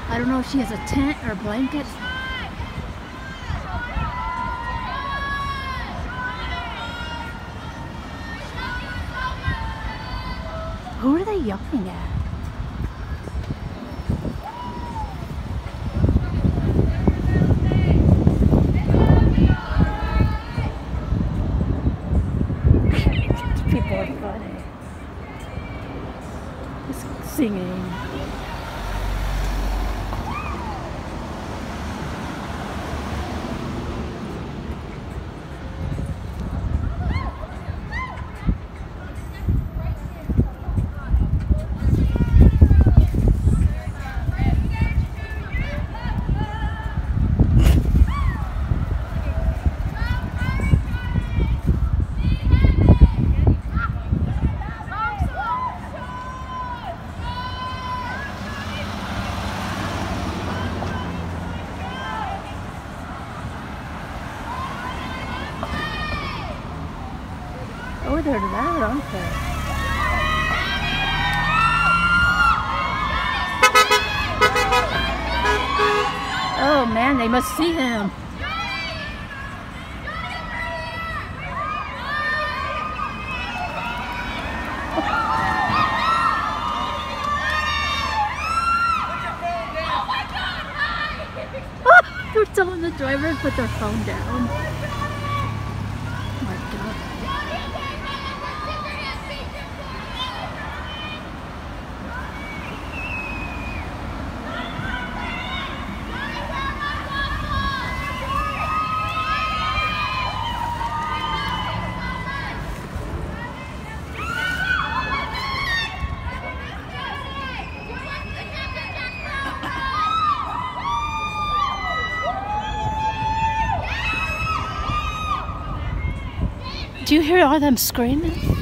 I don't know if she has a tent or blanket. Who are they yelling at? People are funny. Just singing. Oh, they're loud, aren't they? Oh man, they must see him. They're telling the driver to put their phone down. Oh my God. Do you hear all them screaming?